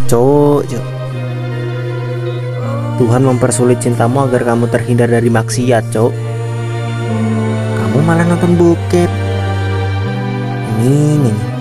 Cok, cok. Tuhan mempersulit cintamu agar kamu terhindar dari maksiat, cok. Kamu malah nonton bokep. Ini.